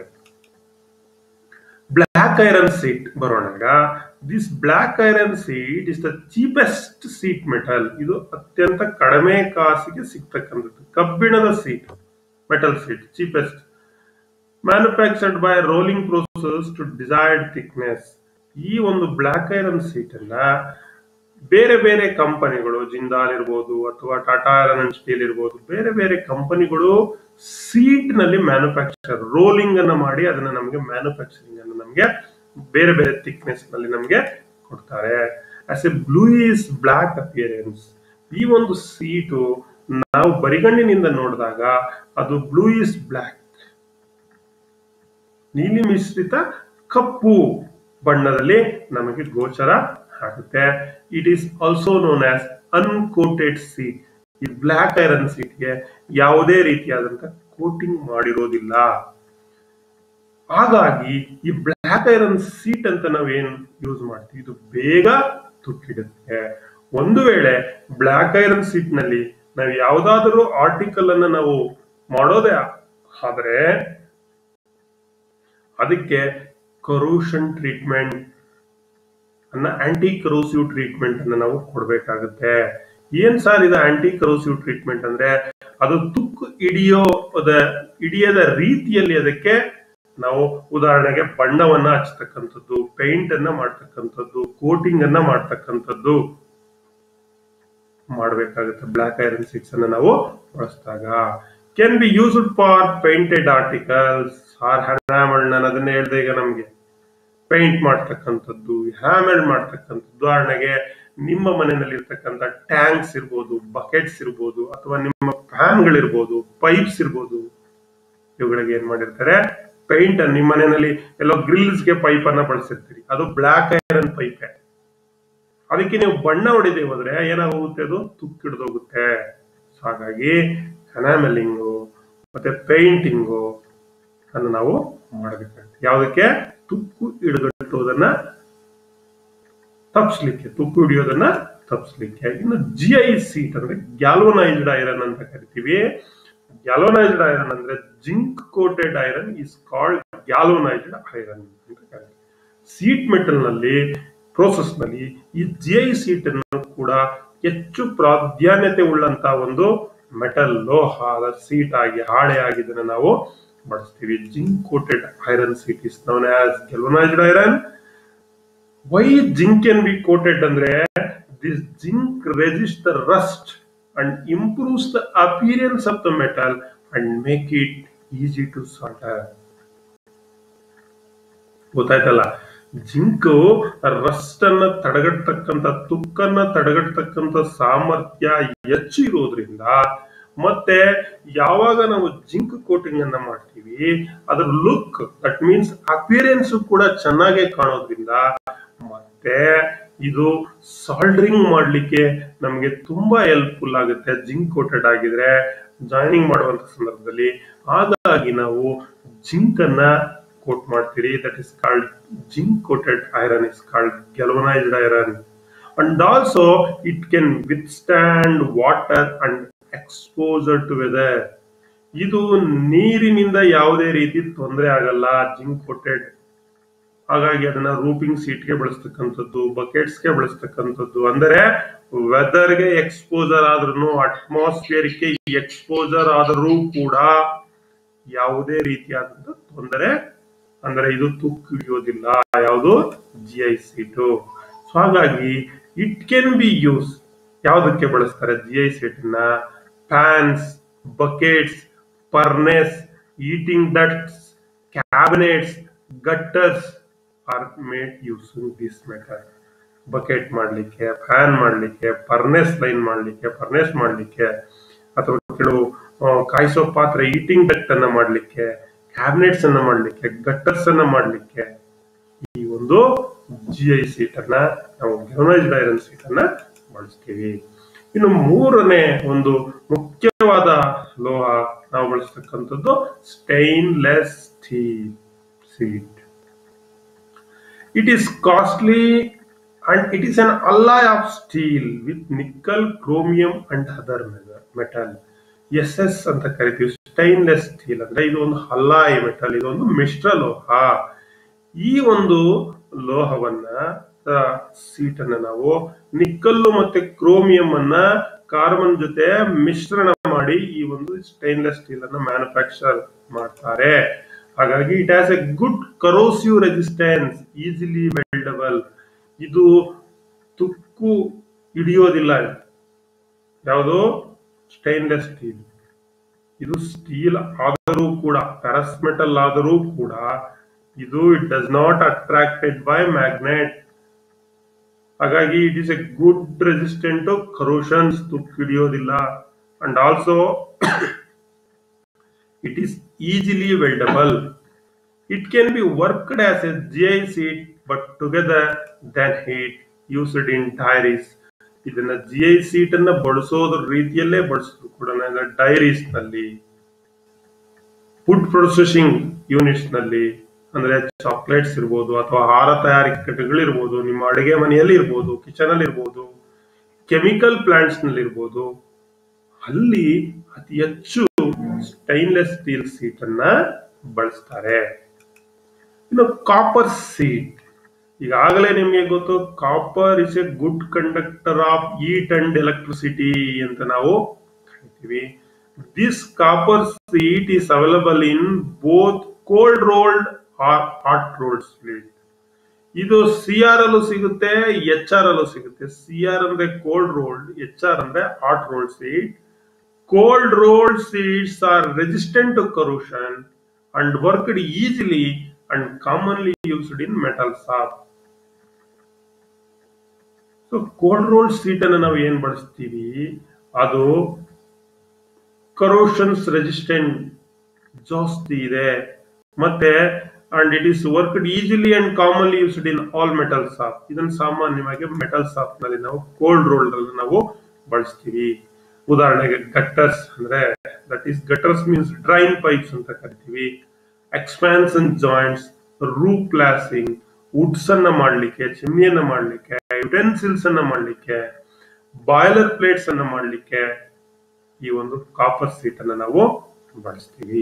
Black iron sheet ಬರೋಣಾಗ, this black iron sheet is the cheapest sheet metal. ಇದು ಅತ್ಯಂತ ಕಡಿಮೆ ಕಾಸಿಗೆ ಸಿಗ್ತಕ್ಕಂಥದ್ದು ಕಬ್ಬಿಣದ sheet, metal sheet cheapest. Manufactured by rolling process to desired thickness. ಈ ಒಂದು ಬ್ಲಾಕ್ ಐರನ್ ಸೀಟ್ ಅನ್ನ ಬೇರೆ ಬೇರೆ ಕಂಪನಿಗಳು, ಜಿಂದಾಲ್ ಇರ್ಬೋದು ಅಥವಾ ಟಾಟಾ ಐರನ್ ಅಂಡ್ ಸ್ಟೀಲ್ ಇರ್ಬೋದು, ಬೇರೆ ಬೇರೆ ಕಂಪನಿಗಳು ಸೀಟ್ ನಲ್ಲಿ ಮ್ಯಾನುಫ್ಯಾಕ್ಚರ್ ರೋಲಿಂಗ್ ಅನ್ನ ಮಾಡಿ ಅದನ್ನ ನಮಗೆ ಮ್ಯಾನುಫ್ಯಾಕ್ಚರಿಂಗ್ ಅನ್ನು ನಮಗೆ ಬೇರೆ ಬೇರೆ ಥಿಕ್ನೆಸ್ ನಲ್ಲಿ ನಮಗೆ ಕೊಡ್ತಾರೆ. As a bluish black appearance. ಈ ಒಂದು ಸೀಟು ನಾವು ಬರಿಗಣ್ಣಿನಿಂದ ನೋಡಿದಾಗ ಅದು ಬ್ಲೂಯಿಶ್ ಬ್ಲಾಕ್, ನೀಲಿ ಮಿಶ್ರಿತ ಕಪ್ಪು ಬಣ್ಣದಲ್ಲಿ ನಮಗೆ ಗೋಚರ ಆಗುತ್ತೆ. It is also known as uncoated sheet. ಈ ಬ್ಲಾಕ್ ಐರನ್ ಸೀಟ್ಗೆ ಯಾವುದೇ ರೀತಿಯಾದಂತಹ ಕೋಟಿಂಗ್ ಮಾಡಿರೋದಿಲ್ಲ. ಹಾಗಾಗಿ ಈ ಬ್ಲಾಕ್ ಐರನ್ ಸೀಟ್ ಅಂತ ನಾವೇನ್ ಯೂಸ್ ಮಾಡ್ತೀವಿ, ಇದು ಬೇಗ ತುಕ್ಕಿಡುತ್ತೆ. ಒಂದು ವೇಳೆ ಬ್ಲಾಕ್ ಐರನ್ ಸೀಟ್ ನಲ್ಲಿ ನಾವು ಯಾವುದಾದರೂ ಆರ್ಟಿಕಲ್ ಅನ್ನ ನಾವು ಮಾಡೋದೇ ಆದ್ರೆ ಅದಕ್ಕೆ ಕರೋಷನ್ ಟ್ರೀಟ್ಮೆಂಟ್ ಅನ್ನ, ಆಂಟಿ ಕರೋಸಿವ್ ಟ್ರೀಟ್ಮೆಂಟ್ ಅನ್ನ ನಾವು ಕೊಡ್ಬೇಕಾಗುತ್ತೆ. ಏನ್ ಸರ್ ಇದು ಆಂಟಿ ಕರೋಸಿವ್ ಟ್ರೀಟ್ಮೆಂಟ್ ಅಂದ್ರೆ? ಅದು ತುಕ್ಕು ಹಿಡಿಯೋದ ಹಿಡಿಯದ ರೀತಿಯಲ್ಲಿ ಅದಕ್ಕೆ ನಾವು ಉದಾಹರಣೆಗೆ ಬಣ್ಣವನ್ನ ಹಚ್ಚತಕ್ಕಂಥದ್ದು, ಪೇಂಟ್ ಅನ್ನ ಮಾಡ್ತಕ್ಕಂಥದ್ದು, ಕೋಟಿಂಗ್ ಅನ್ನ ಮಾಡ್ತಕ್ಕಂಥದ್ದು ಮಾಡಬೇಕಾಗುತ್ತೆ ಬ್ಲಾಕ್ ಐರನ್ ಸೀಟ್ಸ್ ಅನ್ನ ನಾವು ಬಳಸಿದಾಗ. Can be used for painted articles or enamelled. ನಾನು ಅದನ್ನ ಹೇಳ್ದೆ ಈಗ, ನಮ್ಗೆ ಪೇಂಟ್ ಮಾಡ್ತಕ್ಕಂಥದ್ದು, ಹ್ಯಾಮಲ್ಡ್ ಮಾಡ್ತಕ್ಕಂಥದ್ದು. ಉದಾಹರಣೆಗೆ ನಿಮ್ಮ ಮನೆಯಲ್ಲಿ ಇರ್ತಕ್ಕಂಥ ಟ್ಯಾಂಕ್ಸ್ ಇರ್ಬೋದು, ಬಕೆಟ್ಸ್ ಇರ್ಬೋದು, ಅಥವಾ ನಿಮ್ಮ ಫ್ಯಾನ್ಗಳಿರ್ಬೋದು, ಪೈಪ್ಸ್ ಇರ್ಬೋದು, ಇವುಗಳಿಗೆ ಏನ್ ಮಾಡಿರ್ತಾರೆ? ಪೇಂಟ್. ನಿಮ್ಮ ಮನೆಯಲ್ಲಿ ಎಲ್ಲೋ ಗ್ರಿಲ್ಸ್ಗೆ ಪೈಪ್ ಅನ್ನ ಬಳಸಿರ್ತೀರಿ, ಅದು ಬ್ಲಾಕ್ ಐರನ್ ಪೈಪ್. ಅದಕ್ಕೆ ನೀವು ಬಣ್ಣ ಹೊಡೆದೇ ಹೋದ್ರೆ ಏನಾಗೋಗುತ್ತೆ? ಅದು ತುಕ್ಕು ಹಿಡಿದೋಗುತ್ತೆ. ಹಾಗಾಗಿ ಎನಾಮೆಲಿಂಗು ಮತ್ತೆ ಪೇಂಟಿಂಗು ಅನ್ನು ನಾವು ಮಾಡಬೇಕಾಗುತ್ತೆ. ಯಾವುದಕ್ಕೆ? ತುಕ್ಕು ಹಿಡಿಗಟ್ಟುವುದನ್ನ ತಪ್ಪಿಸ್ಲಿಕ್ಕೆ, ತುಕ್ಕು ಹಿಡಿಯೋದನ್ನ ತಪ್ಪಿಸ್ಲಿಕ್ಕೆ. ಇನ್ನು ಜಿ ಐ ಸೀಟ್ ಅಂದ್ರೆ ಗ್ಯಾಲ್ವನೈಸ್ಡ್ ಐರನ್ ಅಂತ ಕರಿತೀವಿ. ಗ್ಯಾಲ್ವನೈಸ್ಡ್ ಐರನ್ ಅಂದ್ರೆ zinc coated iron is called galvanised iron ಅಂತ ಕರೀತೀವಿ. ಸೀಟ್ ಮೆಟಲ್ ನಲ್ಲಿ ಪ್ರೋಸೆಸ್ ನಲ್ಲಿ ಈ ಜಿ ಐ ಸೀಟ್ ಅನ್ನು ಕೂಡ ಹೆಚ್ಚು ಪ್ರಾಧಾನ್ಯತೆ ಉಳ್ಳಂತ ಒಂದು ಮೆಟಲ್ ಲೋಹದ ಸೀಟ್ ಆಗಿ ಹಾಳೆ ಆಗಿದ್ದನ್ನ ನಾವು ಬಳಸ್ತೀವಿ. Zinc coated iron sheet is known as galvanised iron. Why zinc can be coated ಅಂದ್ರೆ this zinc resist the rust and improves the appearance of the metal and make it easy to solder. ಗೊತ್ತಾಯ್ತಲ್ಲ? ಜಿಂಕ್ ರಸ್ಟ್ ಅನ್ನ ತಡೆಗಟ್ಟತಕ್ಕಂಥ, ತುಕ್ಕನ್ನ ತಡೆಗಟ್ಟತಕ್ಕಂಥ ಸಾಮರ್ಥ್ಯ ಹೆಚ್ಚು ಇರೋದ್ರಿಂದ, ಮತ್ತೆ ಯಾವಾಗ ನಾವು ಜಿಂಕ್ ಕೋಟಿಂಗ್ ಅನ್ನ ಮಾಡ್ತೀವಿ ಅದರ ಲುಕ್, ದಟ್ ಮೀನ್ಸ್ ಅಪಿಯರೆನ್ಸ್ ಕೂಡ ಚೆನ್ನಾಗಿ ಕಾಣೋದ್ರಿಂದ, ಮತ್ತೆ ಇದು ಸಾಲ್ಡರಿಂಗ್ ಮಾಡ್ಲಿಕ್ಕೆ ನಮಗೆ ತುಂಬಾ ಹೆಲ್ಪ್ಫುಲ್ ಆಗುತ್ತೆ ಜಿಂಕ್ ಕೋಟೆಡ್ ಆಗಿದ್ರೆ ಜಾಯಿನಿಂಗ್ ಮಾಡುವಂತ ಸಂದರ್ಭದಲ್ಲಿ. ಹಾಗಾಗಿ ನಾವು ಜಿಂಕ್ ಅನ್ನ ಕೋಟ್ ಮಾಡ್ತೀರಿ. That is called zinc coated iron is called galvanised iron. And also it can withstand water and exposure to weather. ಇದು ನೀರಿನಿಂದ ಯಾವುದೇ ರೀತಿ ತೊಂದರೆ ಆಗಲ್ಲ ಜಿಂಕ್ ಕೋಟೆಡ್. ಹಾಗಾಗಿ ಅದನ್ನ ರೂಫಿಂಗ್ ಸೀಟ್ಗೆ ಬಳಸ್ತಕ್ಕಂಥದ್ದು, ಬಕೆಟ್ಸ್ಗೆ ಬಳಸ್ತಕ್ಕಂಥದ್ದು. ಅಂದರೆ ವೆದರ್ಗೆ ಎಕ್ಸ್ಪೋಜರ್ ಆದ್ರೂ, ಅಟ್ಮಾಸ್ಫಿಯರ್ಗೆ ಎಕ್ಸ್ಪೋಜರ್ ಆದರೂ ಕೂಡ ಯಾವುದೇ ರೀತಿಯಾದಂತ ತೊಂದರೆ, ಅಂದ್ರೆ ಇದು ತುಕ್ಕು ಹಿಡಿಯೋದಿಲ್ಲ ಯಾವುದು ಜಿ ಐ ಸೀಟು. ಸೊ ಹಾಗಾಗಿ ಇಟ್ ಕ್ಯಾನ್ ಬಿ ಯೂಸ್. ಯಾವುದಕ್ಕೆ ಬಳಸ್ತಾರೆ ಜಿ ಐ ಸೀಟ್ ನ? Pans, buckets, furnace, heating ducts, cabinets, gutters are made using this method. Bucket ಮಾಡಲಿಕ್ಕೆ, ಫ್ಯಾನ್ ಮಾಡಲಿಕ್ಕೆ, ಫರ್ನೆಸ್ ಲೈನ್ ಮಾಡಲಿಕ್ಕೆ, ಫರ್ನೆಸ್ ಮಾಡಲಿಕ್ಕೆ, ಅಥವಾ ಕೆಲವು ಕಾಯಿಸೋ ಪಾತ್ರೆ ಈಟಿಂಗ್ ಡಕ್ಟ್ ಅನ್ನ ಮಾಡಲಿಕ್ಕೆ, ಕ್ಯಾಬಿನೆಟ್ಸ್ ಅನ್ನ ಮಾಡಲಿಕ್ಕೆ, ಗಟ್ಟರ್ಸ್ ಅನ್ನ ಮಾಡಲಿಕ್ಕೆ ಈ ಒಂದು ಜಿ ಐ ಸೀಟ್ ಅನ್ನ ನಾವು ಗ್ಯಾಲ್ವನೈಸ್ಡ್ ಐರನ್ ಸೀಟ್ ಅನ್ನ ಬಳಸ್ತೀವಿ. ಇನ್ನು ಮೂರನೇ ಒಂದು ಮುಖ್ಯವಾದ ಲೋಹ ನಾವು ಬಳಸ್ತಕ್ಕಂಥದ್ದು stainless steel sheet. It is costly and it is an alloy of steel with nickel, chromium and other metal. S S ಅಂತ ಕರಿತೀವಿ. ಸ್ಟೈನ್ಲೆಸ್ ಸ್ಟೀಲ್ ಅಂದ್ರೆ ಇದು ಒಂದು ಅಲಾಯ್ ಮೆಟಲ್, ಇದು ಒಂದು ಮಿಶ್ರ ಲೋಹ. ಈ ಒಂದು ಲೋಹವನ್ನ ಸೀಟ್ ಅನ್ನ ನಾವು ನಿಕ್ಕಲ್ಲು ಮತ್ತೆ ಕ್ರೋಮಿಯಂ ಅನ್ನ ಕಾರ್ಬನ್ ಜೊತೆ ಮಿಶ್ರಣ ಮಾಡಿ ಈ ಒಂದು ಸ್ಟೈನ್ಲೆಸ್ ಸ್ಟೀಲ್ ಅನ್ನ ಮ್ಯಾನುಫ್ಯಾಕ್ಚರ್ ಮಾಡ್ತಾರೆ. ಹಾಗಾಗಿ it has a good corrosive resistance, easily weldable. ಇದು ತುಕ್ಕು ಹಿಡಿಯೋದಿಲ್ಲ. ಯಾವುದು? Stainless steel. ಇದು ಸ್ಟೀಲ್ ಆದರೂ ಕೂಡ, ಪ್ಯಾರಸ್ ಮೆಟಲ್ ಆದರೂ ಕೂಡ ಇದು it does not attracted by magnet. ಹಾಗಾಗಿ it is a good resistant to corrosions, ತುಕ್ಕು ಹಿಡಿಯೋದಿಲ್ಲ. And also it is easily weldable. It can be worked as a G I sheet but together than heat used in dairies. ಇದನ್ನ ಜಿ ಐ ಸೀಟ್ ಅನ್ನ ಬಳಸೋದ್ರ ರೀತಿಯಲ್ಲೇ ಬಳಸಿದ್ರು ಕೂಡ ಡೈರೀಸ್ ನಲ್ಲಿ, ಫುಡ್ ಪ್ರೊಸೆಸಿಂಗ್ ಯೂನಿಟ್ಸ್ ನಲ್ಲಿ, ಅಂದ್ರೆ ಚಾಕ್ಲೇಟ್ಸ್ ಇರ್ಬೋದು ಅಥವಾ ಆಹಾರ ತಯಾರಿಕೆಗಳು ಇರ್ಬೋದು, ನಿಮ್ಮ ಅಡುಗೆ ಮನೆಯಲ್ಲಿ ಇರ್ಬೋದು, ಕಿಚನ್ ಅಲ್ಲಿ ಇರ್ಬೋದು, ಕೆಮಿಕಲ್ ಪ್ಲಾಂಟ್ಸ್ ನಲ್ಲಿ ಇರ್ಬೋದು, ಅಲ್ಲಿ ಅತಿ ಹೆಚ್ಚು ಸ್ಟೈನ್ಲೆಸ್ ಸ್ಟೀಲ್ ಸೀಟ್ ಅನ್ನ ಬಳಸ್ತಾರೆ. ಇನ್ನು ಕಾಪರ್ ಸೀಟ್, ಈಗಾಗಲೇ ನಿಮಗೆ ಗೊತ್ತು, copper is a good conductor of heat and electricity ಅಂತ ನಾವು ಕರಿತೀವಿ. This copper sheet is available in both cold rolled or hot rolled sheet. ಇದು ಸಿ ಆರ್ ಅಲ್ಲೂ ಸಿಗುತ್ತೆ, ಎಚ್ ಆರ್ ಅಲ್ಲೂ ಸಿಗುತ್ತೆ. ಸಿ ಆರ್ ಅಂದ್ರೆ ಕೋಲ್ಡ್ ರೋಲ್ಡ್, ಎಚ್ ಆರ್ ಅಂದ್ರೆ hot rolled sheet. Cold rolled sheets are resistant to corrosion and worked easily and commonly used in metal shop. So cold rolled sheet ಅನ್ನು ನಾವು ಏನ್ ಬಳಸ್ತೀವಿ, ಅದು ಕರೋಷನ್ಸ್ ರೆಸಿಸ್ಟೆಂಟ್ ಜಾಸ್ತಿ ಇದೆ, ಮತ್ತೆ and it is worked easily and commonly used in all metal shop. ಇದನ್ನು ಸಾಮಾನ್ಯವಾಗಿ ಮೆಟಲ್ ಶಾಪ್ ನಲ್ಲಿ ನಾವು ಕೋಲ್ಡ್ ರೋಲ್ಡ್ ಅಲ್ಲಿ ನಾವು ಬಳಸ್ತೀವಿ. ಉದಾಹರಣೆಗೆ ಗಟ್ಟರ್ಸ್ ಅಂದ್ರೆ, that is gutters means drain pipes ಅಂತ ಕರಿತೀವಿ. Expansion joints, roof glazing, woods ಅನ್ನ ಮಾಡಲಿಕ್ಕೆ, ಚಿಮ್ನಿಯನ್ನ ಮಾಡಲಿಕ್ಕೆ, ಯುಟೆನ್ಸಿಲ್ಸ್ ಅನ್ನ ಮಾಡಲಿಕ್ಕೆ, ಬಾಯ್ಲರ್ ಪ್ಲೇಟ್ಸ್ ಅನ್ನ ಮಾಡಲಿಕ್ಕೆ ಈ ಒಂದು ಕಾಪರ್ ಸೀಟ್ ಅನ್ನ ನಾವು ಬಳಸ್ತೀವಿ.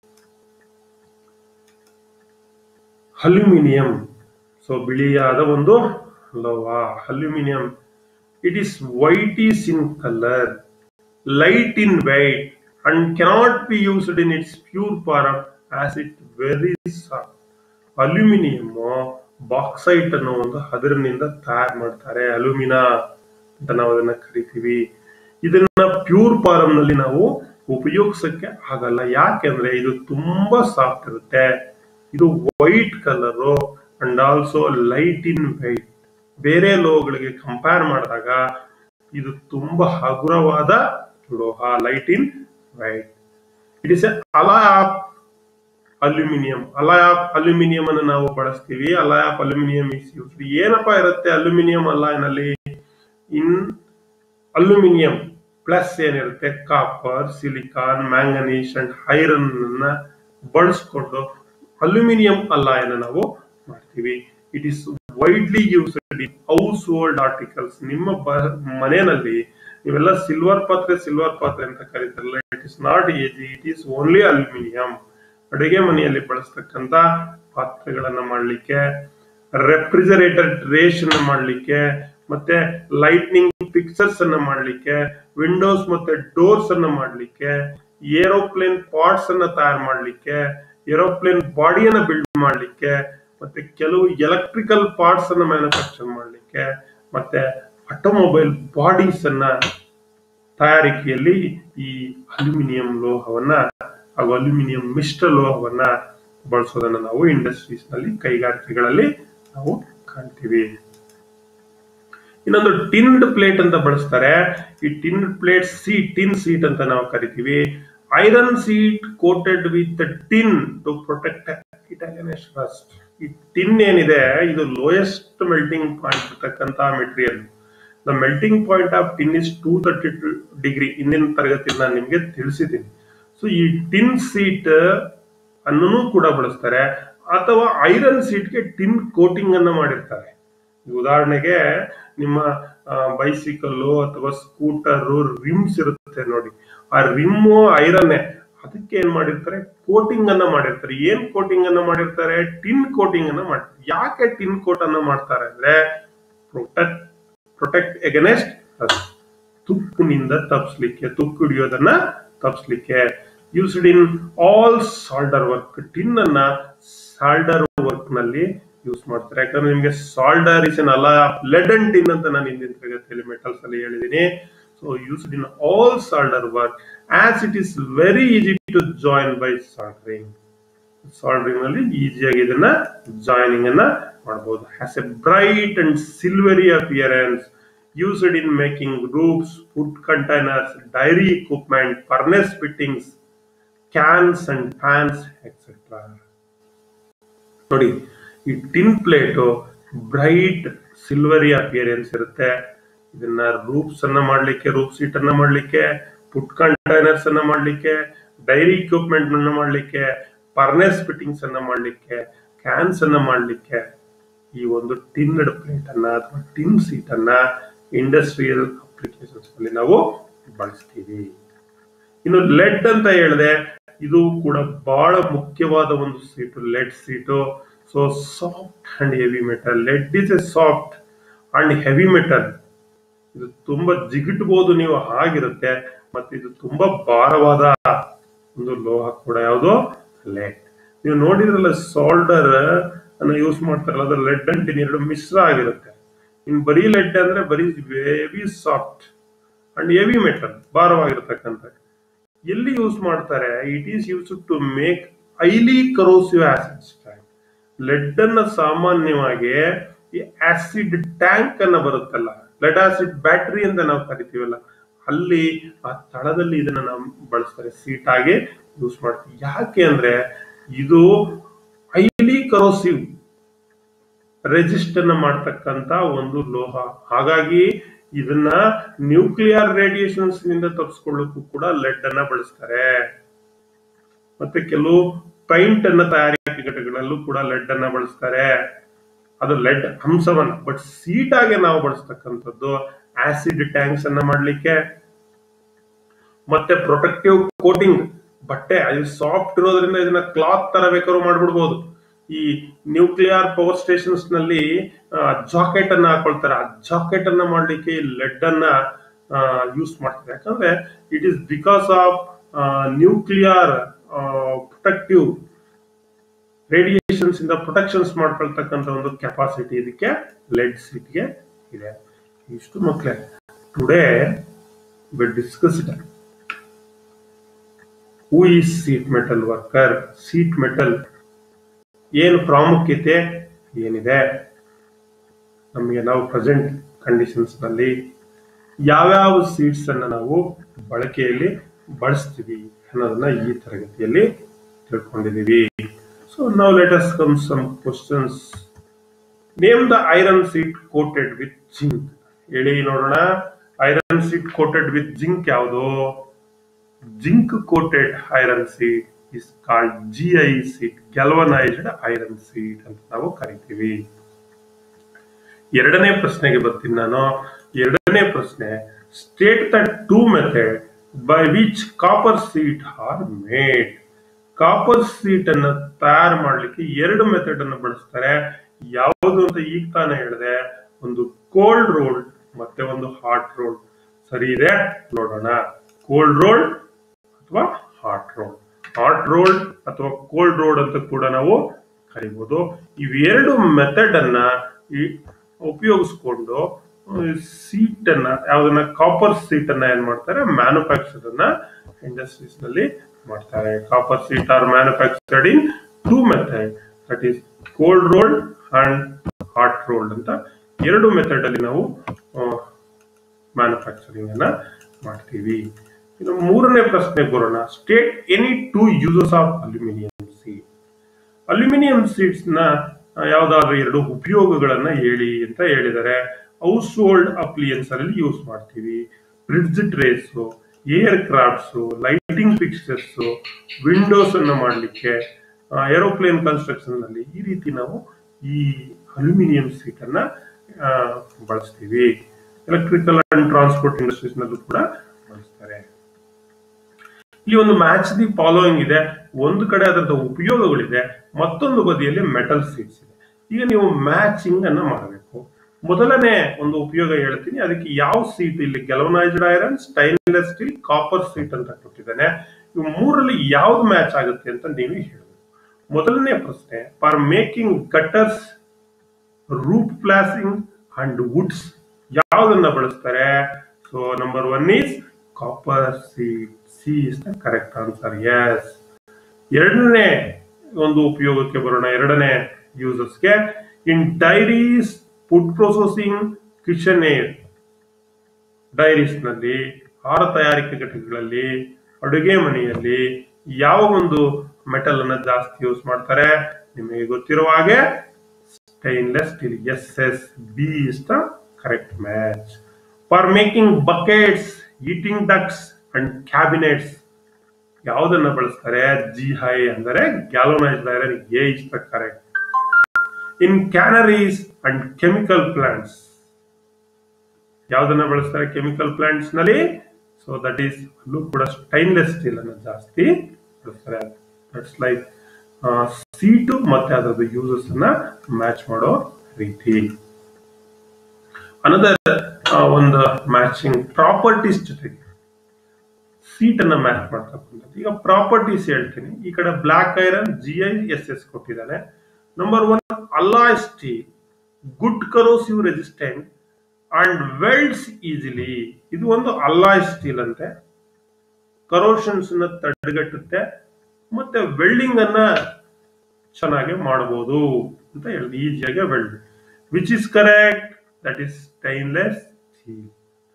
ಅಲ್ಯೂಮಿನಿಯಂ, ಸೊ ಬಿಳಿಯಾದ ಒಂದು ಲೋಹ aluminium. It is whitish in colour, light in weight and cannot be used in its pure form as it very soft. Aluminium bauxite ಅನ್ನೋ ಒಂದು ಹದರಿನಿಂದ ತಯಾರು ಮಾಡ್ತಾರೆ, ಅಲ್ಯೂಮಿನಾ ಅಂತ ನಾವು ಅದನ್ನ ಕರಿತೀವಿ. ಇದನ್ನ ಪ್ಯೂರ್ ಫಾರಂ ನಲ್ಲಿ ನಾವು ಉಪಯೋಗಿಸಕ್ಕೆ ಆಗಲ್ಲ. ಯಾಕೆಂದ್ರೆ ಇದು ತುಂಬಾ ಸಾಫ್ಟ್ ಇರುತ್ತೆ, ಇದು white colour and also light in weight. ಬೇರೆ ಲೋಹಗಳಿಗೆ ಕಂಪೇರ್ ಮಾಡಿದಾಗ ಇದು ತುಂಬಾ ಹಗುರವಾದ ಲೋಹ, light in weight. It is a alloy of aluminium. Alloy of aluminium ಅನ್ನು ನಾವು ಬಳಸ್ತೀವಿ. Alloy of aluminium is used. ಏನಪ್ಪಾ ಇರುತ್ತೆ ಅಲ್ಯೂಮಿನಿಯಂ ಅಲಾಯ್ ನಲ್ಲಿ? ಇನ್ ಅಲ್ಯೂಮಿನಿಯಂ ಪ್ಲಸ್ ಏನಿರುತ್ತೆ, copper, silicon, manganese and iron ಅನ್ನ ಬಳಸ್ಕೊಂಡು ಅಲ್ಯೂಮಿನಿಯಂ ಅಲಾಯ್ ಅನ್ನು ನಾವು ಮಾಡ್ತೀವಿ. It is widely used in household articles. ನಿಮ್ಮ ಮನೆಯಲ್ಲಿ ನೀವೆಲ್ಲ ಸಿಲ್ವರ್ ಪಾತ್ರೆ ಸಿಲ್ವರ್ ಪಾತ್ರೆ ಅಂತ ಕರೀತಾರಲ್ಲ, it is not Ag, it is only aluminium. ಅಡುಗೆ ಮನೆಯಲ್ಲಿ ಬಳಸ್ತಕ್ಕಂತ ಪಾತ್ರೆಗಳನ್ನ ಮಾಡಲಿಕ್ಕೆ, ರೆಫ್ರಿಜರೇಟರ್ ಟ್ರೇಸ್ ಅನ್ನ ಮಾಡಲಿಕ್ಕೆ, ಮತ್ತೆ ಲೈಟ್ನಿಂಗ್ ಫಿಕ್ಸರ್ಸ್ ಅನ್ನ ಮಾಡಲಿಕ್ಕೆ, ವಿಂಡೋಸ್ ಮತ್ತೆ ಡೋರ್ಸ್ ಅನ್ನ ಮಾಡಲಿಕ್ಕೆ, ಏರೋಪ್ಲೇನ್ ಪಾರ್ಟ್ಸ್ ಅನ್ನ ತಯಾರು ಮಾಡಲಿಕ್ಕೆ, ಏರೋಪ್ಲೇನ್ ಬಾಡಿಯನ್ನ ಬಿಲ್ಡ್ ಮಾಡಲಿಕ್ಕೆ, ಮತ್ತೆ ಕೆಲವು ಎಲೆಕ್ಟ್ರಿಕಲ್ ಪಾರ್ಟ್ಸ್ ಅನ್ನ ಮ್ಯಾನುಫ್ಯಾಕ್ಚರ್ ಮಾಡಲಿಕ್ಕೆ, ಮತ್ತೆ ಆಟೋಮೊಬೈಲ್ ಬಾಡೀಸ್ ಅನ್ನ ತಯಾರಿಕೆಯಲ್ಲಿ ಈ ಅಲ್ಯೂಮಿನಿಯಂ ಲೋಹವನ್ನ ಹಾಗೂ ಅಲ್ಯೂಮಿನಿಯಂ ಮಿಶ್ರ ಲೋಹವನ್ನ ಬಳಸೋದನ್ನ ನಾವು ಇಂಡಸ್ಟ್ರೀಸ್ ನಲ್ಲಿ, ಕೈಗಾರಿಕೆಗಳಲ್ಲಿ ನಾವು ಕಾಣ್ತೀವಿ. ಇನ್ನೊಂದು ಟಿನ್ಡ್ ಪ್ಲೇಟ್ ಅಂತ ಬಳಸ್ತಾರೆ. ಈ ಟಿನ್ಡ್ ಪ್ಲೇಟ್ ಸಿ ಟಿನ್ ಸೀಟ್ ಅಂತ ನಾವು ಕರಿತೀವಿ. Iron sheet coated with tin to protect it against rust. ಈ ಟಿನ್ ಏನಿದೆ ಇದು ಲೋಯೆಸ್ಟ್ ಮೆಲ್ಟಿಂಗ್ ಪಾಯಿಂಟ್ ಇರ್ತಕ್ಕಂತ material. The melting point of tin is two thirty two degree. ಇಂದಿನ ತರಗತಿಯಲ್ಲಿ ನಾನು ನಿಮ್ಗೆ ತಿಳಿಸಿದ್ದೀನಿ. ಸೊ ಈ ಟಿನ್ ಸೀಟ್ ಅನ್ನು ಕೂಡ ಬಳಸ್ತಾರೆ, ಅಥವಾ ಐರನ್ ಸೀಟ್ಗೆ ಟಿನ್ ಕೋಟಿಂಗ್ ಅನ್ನ ಮಾಡಿರ್ತಾರೆ. ಉದಾಹರಣೆಗೆ ನಿಮ್ಮ ಬೈಸಿಕಲ್ ಅಥವಾ ಸ್ಕೂಟರ್ ರಿಮ್ಸ್ ಇರುತ್ತೆ ನೋಡಿ, ಆ ರಿಮ್ ಐರನ್ನೇ, ಅದಕ್ಕೆ ಏನ್ ಮಾಡಿರ್ತಾರೆ, ಕೋಟಿಂಗ್ ಅನ್ನ ಮಾಡಿರ್ತಾರೆ. ಏನ್ ಕೋಟಿಂಗ್ ಅನ್ನ ಮಾಡಿರ್ತಾರೆ? ಟಿನ್ ಕೋಟಿಂಗ್ ಅನ್ನ ಮಾಡ್ತಾರೆ. ಯಾಕೆ ಟಿನ್ ಕೋಟ್ ಅನ್ನ ಮಾಡ್ತಾರೆ ಅಂದ್ರೆ ಪ್ರೊಟೆಕ್ಟ್ ಪ್ರೊಟೆಕ್ಟ್ ಎಗನೆಸ್ಟ್ ತುಕ್ಕಿನಿಂದ ತಪ್ಪಿಸ್ಲಿಕ್ಕೆ, ತುಕ್ಕು ಹಿಡಿಯೋದನ್ನ ತಪ್ಪಿಸ್ಲಿಕ್ಕೆ. Used in all solder work. Tin ಅನ್ನ ಸಾಲ್ಡರ್ ವರ್ಕ್ ನಲ್ಲಿ ಯೂಸ್ ಮಾಡ್ತಾರೆ. ಯಾಕಂದ್ರೆ ನಿಮ್ಗೆ solder is an alloy of lead and tin ಅಂತ ನಾನು ಹಿಂದಿನ ತರಗತಿಯಲ್ಲಿ ಮೆಟಲ್ಸ್ ಅಲ್ಲಿ ಹೇಳಿದ್ದೀನಿ. So used in all solder work as it is very easy to join by soldering. Soldering ನಲ್ಲಿ ಈಸಿಯಾಗಿ ಇದನ್ನ ಜಾಯಿನಿಂಗ್ ಅನ್ನ ಮಾಡಬಹುದು. Has a bright and silvery appearance. Used in making roofs, food containers, dairy equipment, furnace fittings, cans and pans etcetera. ನೋಡಿ, ಈ tin plate bright silvery appearance ಇರುತ್ತೆ. ಇದನ್ನ ರೂಫ್ಸ್ ಅನ್ನ ಮಾಡ್ಲಿಕ್ಕೆ, ರೂಫ್ ಸೀಟ್ ಅನ್ನ ಮಾಡ್ಲಿಕ್ಕೆ, ಫುಡ್ ಕಂಟೈನರ್ಸ್ ಅನ್ನ ಮಾಡ್ಲಿಕ್ಕೆ, ಡೈರಿ ಇಕ್ವಿಪ್ಮೆಂಟ್ ಅನ್ನ ಮಾಡ್ಲಿಕ್ಕೆ, ಫರ್ನೆಸ್ ಫಿಟ್ಟಿಂಗ್ಸ್ ಅನ್ನ ಮಾಡ್ಲಿಕ್ಕೆ, ಕ್ಯಾನ್ಸ್ ಅನ್ನ ಮಾಡ್ಲಿಕ್ಕೆ ಈ ಒಂದು ಟಿನ್ಡ್ ಪ್ಲೇಟ್ ಅನ್ನ ಅಥವಾ ಟಿನ್ ಸೀಟ್ ಅನ್ನ ಇಂಡಸ್ಟ್ರಿಯಲ್ ಅಪ್ಲಿಕೇಶನ್ಸ್ ಅಲ್ಲಿ ನಾವು ಬಳಸ್ತೀವಿ. ಇನ್ನು ಲೆಡ್ ಅಂತ ಹೇಳಿದೆ, ಇದು ಕೂಡ ಬಹಳ ಮುಖ್ಯವಾದ ಒಂದು sheet, lead sheet. So soft and heavy metal. Lead is a soft and heavy metal. ಇದು ತುಂಬಾ ಜಿಗಿಟ್ಬಹುದು ನೀವು, ಆಗಿರುತ್ತೆ. ಮತ್ತೆ ಇದು ತುಂಬಾ ಭಾರವಾದ ಒಂದು ಲೋಹ ಕೂಡ. ಯಾವುದು? ಲೆಡ್. ನೀವು ನೋಡಿದ್ರಲ್ಲ, ಸಾಲ್ಡರ್ ಅನ್ನ ಯೂಸ್ ಮಾಡ್ತಾರಲ್ಲ, ಅದು ಲೆಡ್ ಅಂಡ್ ಟಿನ್ ಎರಡು ಮಿಶ್ರ ಆಗಿರುತ್ತೆ. ಇನ್ ಬರೀ ಲೆಡ್ ಅಂದ್ರೆ ಬರೀ very soft and heavy metal, ಭಾರವಾಗಿರ್ತಕ್ಕಂಥ. ಎಲ್ಲಿ ಯೂಸ್ ಮಾಡ್ತಾರೆ? It is use to make highly corrosive acid tank. Lead ಅನ್ನ ಸಾಮಾನ್ಯವಾಗಿ ಈ ಆಸಿಡ್ ಟ್ಯಾಂಕ್ ಅನ್ನ ಬರುತ್ತಲ್ಲ, ಲೆಡ್ ಆಸಿಡ್ ಬ್ಯಾಟರಿ ಅಂತ ನಾವು ಕರಿತೀವಲ್ಲ, ಅಲ್ಲಿ ಆ ತಳದಲ್ಲಿ ಇದನ್ನ ನಾವು ಬಳಸ್ತಾರೆ, ಸೀಟ್ ಆಗಿ ಯೂಸ್ ಮಾಡ್ತೀವಿ. ಯಾಕೆ ಅಂದ್ರೆ ಇದು ಹೈಲಿ ಕರೋಸಿವ್ ರೆಸಿಸ್ಟ್ ಅನ್ನ ಮಾಡ್ತಕ್ಕಂತ ಒಂದು ಲೋಹ. ಹಾಗಾಗಿ ಇದನ್ನ ನ್ಯೂಕ್ಲಿಯರ್ ರೇಡಿಯೇಷನ್ಸ್ ನಿಂದ ತಪ್ಪಿಸ್ಕೊಳ್ಳಕ್ಕೂ ಕೂಡ ಲೆಡ್ ಅನ್ನ ಬಳಸ್ತಾರೆ. ಮತ್ತೆ ಕೆಲವು ಪೈಂಟ್ ಅನ್ನ ತಯಾರಿಕೆ ಘಟಕಗಳಲ್ಲೂ ಕೂಡ ಲೆಡ್ ಅನ್ನ ಬಳಸ್ತಾರೆ. ಅದು ಲೆಡ್ ಅಂಶವನ್ನ. ಬಟ್ ಸೀಟ್ ಆಗಿ ನಾವು ಬಳಸ್ತಕ್ಕಂಥದ್ದು ಆಸಿಡ್ ಟ್ಯಾಂಕ್ಸ್ ಅನ್ನ ಮಾಡ್ಲಿಕ್ಕೆ, ಮತ್ತೆ ಪ್ರೊಟೆಕ್ಟಿವ್ ಕೋಟಿಂಗ್. ಬಟ್ಟೆ ಅದು ಸಾಫ್ಟ್ ಇರೋದ್ರಿಂದ ಇದನ್ನ ಕ್ಲಾತ್ ತರ ಬೇಕಾದ್ರೂ ಮಾಡ್ಬಿಡ್ಬೋದು. ಈ ನ್ಯೂಕ್ಲಿಯರ್ ಪವರ್ ಸ್ಟೇಷನ್ಸ್ ನಲ್ಲಿ ಜಾಕೆಟ್ ಅನ್ನ ಹಾಕೊಳ್ತಾರೆ. ಆ ಜಾಕೆಟ್ ಅನ್ನ ಮಾಡ್ಲಿಕ್ಕೆ ಲೆಡ್ ಅನ್ನ ಯೂಸ್ ಮಾಡ್ತಾರೆ. ಯಾಕಂದ್ರೆ it is because of nuclear protective radiations ಇಂದ ಪ್ರೊಟೆಕ್ಷನ್ಸ್ ಮಾಡ್ಕೊಳ್ತಕ್ಕಂಥ ಒಂದು ಕೆಪಾಸಿಟಿ ಇದಕ್ಕೆ ಲೆಡ್ ಸೀಟ್ಗೆ ಇದೆ. ಇಷ್ಟು ಮಕ್ಕಳೇ today we discussed who is sheet metal worker. Sheet metal ಏನು ಪ್ರಾಮುಖ್ಯತೆ ಏನಿದೆ, ನಮಗೆ ನಾವು ಪ್ರೆಸೆಂಟ್ ಕಂಡೀಷನ್ಸ್ ನಲ್ಲಿ ಯಾವ್ಯಾವ ಸೀಟ್ಸ್ ಅನ್ನ ನಾವು ಬಳಕೆಯಲ್ಲಿ ಬಳಸ್ತೀವಿ ಅನ್ನೋದನ್ನ ಈ ತರಗತಿಯಲ್ಲಿ ತಿಳ್ಕೊಂಡಿದೀವಿ. So now let us come some questions. Name the iron sheet coated with zinc. ಹೇಳಿ ನೋಡೋಣ. Iron sheet coated with zinc ಯಾವುದು? Zinc coated iron sheet is called G I seat, galvanized iron seat ಅಂತ ನಾವು ಕರಿತೀವಿ. ಎರಡನೇ ಪ್ರಶ್ನೆಗೆ ಬರ್ತೀನಿ ನಾನು. ಎರಡನೇ ಪ್ರಶ್ನೆ, state the two method by which copper sheet are made. Copper sheet ಅನ್ನ ತಯಾರು ಮಾಡ್ಲಿಕ್ಕೆ ಎರಡು ಮೆಥಡ್ ಅನ್ನು ಬಳಸ್ತಾರೆ. ಯಾವುದು ಅಂತ ಈಗ ತಾನೇ ಹೇಳಿದೆ, ಒಂದು ಕೋಲ್ಡ್ ರೋಲ್ ಮತ್ತೆ ಒಂದು ಹಾಟ್ ರೋಲ್. ಸರಿ ಇದೆ, ನೋಡೋಣ. ಕೋಲ್ಡ್ ರೋಲ್ ಅಥವಾ ಹಾಟ್ ರೋಲ್. ಹಾಟ್ ರೋಲ್ ಅಥವಾ ಕೋಲ್ಡ್ ರೋಲ್ ಅಂತ ಕೂಡ ನಾವು ಕರಿಬಹುದು. ಇವೆರಡು ಮೆಥಡ್ ಅನ್ನ ಉಪಯೋಗಿಸ್ಕೊಂಡು ಸೀಟ್ ಅನ್ನ, ಯಾವ್ದನ್ನ ಕಾಪರ್ ಸೀಟ್ ಅನ್ನ ಏನ್ ಮಾಡ್ತಾರೆ, ಮ್ಯಾನುಫ್ಯಾಕ್ಚರ್ ಅನ್ನ ಇಂಡಸ್ಟ್ರೀಸ್ ನಲ್ಲಿ ಮಾಡ್ತಾರೆ. Copper sheet are manufactured in two method, that is cold rolled and hot rolled ಅಂತ ಎರಡು ಮೆಥಡ್ ಅಲ್ಲಿ ನಾವು ಮ್ಯಾನುಫ್ಯಾಕ್ಚರಿಂಗ್ ಅನ್ನ ಮಾಡ್ತೀವಿ. ಇನ್ನು ಮೂರನೇ ಪ್ರಶ್ನೆ ಬರೋಣ. State any two uses of aluminium sheet. Aluminium sheets ನ ಯಾವ್ದಾದ್ರು ಎರಡು ಉಪಯೋಗಗಳನ್ನ ಹೇಳಿ ಅಂತ ಹೇಳಿದರೆ, ಹೌಸ್ ಹೋಲ್ಡ್ ಅಪ್ಲಿಯನ್ಸ್ ಅಲ್ಲಿ ಯೂಸ್ ಮಾಡ್ತೀವಿ, bridge trays, aircrafts, lighting fixtures, windows ಅನ್ನ ಮಾಡಲಿಕ್ಕೆ, ಏರೋಪ್ಲೇನ್ ಕನ್ಸ್ಟ್ರಕ್ಷನ್ ನಲ್ಲಿ ಈ ರೀತಿ ನಾವು ಈ ಅಲ್ಯೂಮಿನಿಯಂ ಸೀಟ್ ಅನ್ನ ಬಳಸ್ತೀವಿ. ಎಲೆಕ್ಟ್ರಿಕಲ್ ಅಂಡ್ ಟ್ರಾನ್ಸ್ಪೋರ್ಟ್ ಇಂಡಸ್ಟ್ರೀಸ್ ನಲ್ಲೂ ಕೂಡ ಬಳಸ್ತಾರೆ. ಇಲ್ಲಿ ಒಂದು ಮ್ಯಾಚ್ ದಿ ಫಾಲೋಯಿಂಗ್ ಇದೆ. ಒಂದು ಕಡೆ ಅದರದ ಉಪಯೋಗಗಳಿದೆ, ಮತ್ತೊಂದು ಬದಿಯಲ್ಲಿ ಮೆಟಲ್ ಸೀಟ್ಸ್ ಇದೆ. ಈಗ ನೀವು ಮ್ಯಾಚಿಂಗ್ ಅನ್ನ ಮಾಡಬೇಕು. ಮೊದಲನೇ ಒಂದು ಉಪಯೋಗ ಹೇಳ್ತೀನಿ, ಅದಕ್ಕೆ ಯಾವ ಸೀಟ್ ಇಲ್ಲಿ galvanised iron, stainless steel, copper sheet ಅಂತ ಕೊಟ್ಟಿದ್ದಾನೆ. ಇವು ಮೂರಲ್ಲಿ ಯಾವ್ದು ಮ್ಯಾಚ್ ಆಗುತ್ತೆ ಅಂತ ನೀವೇ ಹೇಳಬೇಕು. ಮೊದಲನೇ ಪ್ರಶ್ನೆ, for making gutters, roof flashing and woods ಯಾವ್ದನ್ನ ಬಳಸ್ತಾರೆ? So number one is copper sheet. C is the correct answer. Yes. ಎರಡನೇ ಒಂದು ಉಪಯೋಗಕ್ಕೆ ಬರೋಣ. ಎರಡನೇ ಯೂಸಸ್ಗೆ, in dairies, food processing, kitchenware, dairies ನಲ್ಲಿ, ಆಹಾರ ತಯಾರಿಕೆ ಘಟಕಗಳಲ್ಲಿ, ಅಡುಗೆ ಮನೆಯಲ್ಲಿ ಯಾವ ಒಂದು ಮೆಟಲ್ ಅನ್ನ ಜಾಸ್ತಿ ಯೂಸ್ ಮಾಡ್ತಾರೆ? ನಿಮಗೆ ಗೊತ್ತಿರುವ ಹಾಗೆ stainless steel. Yes yes B is the correct match. For making buckets, heating ducts and cabinets ಯಾವುದನ್ನ ಬಳಸ್ತಾರೆ? ಜಿ ಹೈ ಅಂದರೆ galvanised iron. A is the correct. In canneries and chemical plants ಯಾವುದನ್ನ ಬಳಸ್ತಾರೆ ಕೆಮಿಕಲ್ ಪ್ಲಾಂಟ್ಸ್ ನಲ್ಲಿ? ಸೊ ದಟ್ ಈಸ್ ಅಲ್ಲೂ ಕೂಡ ಸ್ಟೈನ್ಲೆಸ್ ಸ್ಟೀಲ್ ಅನ್ನ ಜಾಸ್ತಿ ಬಳಸ್ತಾರೆ. ದಟ್ಸ್ ಲೈಕ್ ಸೀಟು ಮತ್ತೆ ಅದರ ಯೂಸಸ್ ಅನ್ನ ಮ್ಯಾಚ್ ಮಾಡೋ ರೀತಿ. ಅನದರ್ ಒಂದು ಮ್ಯಾಚಿಂಗ್ ಪ್ರಾಪರ್ಟೀಸ್ ಜೊತೆಗೆ ಸೀಟ್ ಅನ್ನ ಮ್ಯಾಚ್ ಮಾಡ್ತಕ್ಕಂಥದ್ದು. ಈಗ ಪ್ರಾಪರ್ಟೀಸ್ ಹೇಳ್ತೀನಿ. ಈ ಕಡೆ black iron, G I S S ಕೊಟ್ಟಿದ್ದಾನೆ. Number one, alloy steel, good corrosive resistant and welds easily. ಇದು ಒಂದು ಅಲಾಯ್ ಸ್ಟೀಲ್ ಅಂತೆ, ಕರೋಷನ್ಸ್ ನ ತಡೆಗಟ್ಟುತ್ತೆ ಮತ್ತೆ ವೆಲ್ಡಿಂಗ್ ಅನ್ನ ಚೆನ್ನಾಗಿ ಮಾಡಬಹುದು ಅಂತ ಹೇಳಿದೆ. ಈಸಿಯಾಗಿ weld. Which is correct? That is stainless steel.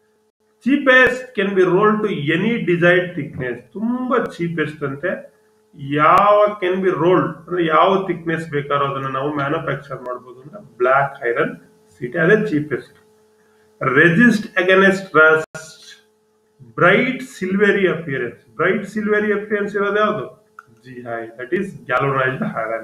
Cheapest can be roll to any desired thickness. ತುಂಬಾ ಚೀಪೆಸ್ಟ್ ಅಂತೆ. ಯಾವ ಕ್ಯಾನ್ ಬಿ ರೋಲ್ಡ್ ಅಂದ್ರೆ ಯಾವ ಥಿಕ್ನೆಸ್ ಬೇಕಾದ್ರೂ ಅದನ್ನ ನಾವು ಮ್ಯಾನುಫ್ಯಾಕ್ಚರ್ ಮಾಡಬಹುದು ಅಂದ್ರೆ ಬ್ಲಾಕ್ ಐರನ್ ಸೀಟ್ ಅದೇ cheapest. Resist against rust, bright silvery appearance. Bright silvery appearance ಇರೋದು ಯಾವುದು? G I, that is galvanised iron.